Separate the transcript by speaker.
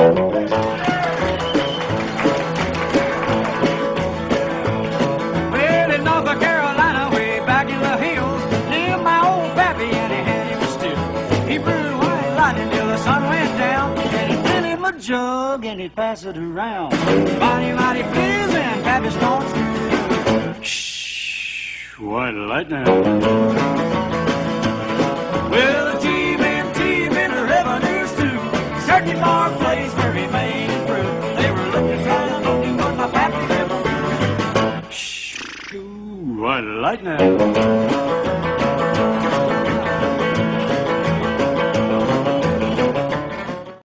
Speaker 1: Well, in North Carolina, way back in the hills, lived my old pappy, and he had him a still. He brewed white lightning till the sun went down, and he'd fill him a jug and he'd pass it around. Mighty, mighty pleasing, pappy snorts. Shh, white lightning. Well, the TMNT been the revenues too, searching for a place where he made his brew. They were looking for the monkey, but my pappy never knew. Shh, white lightning.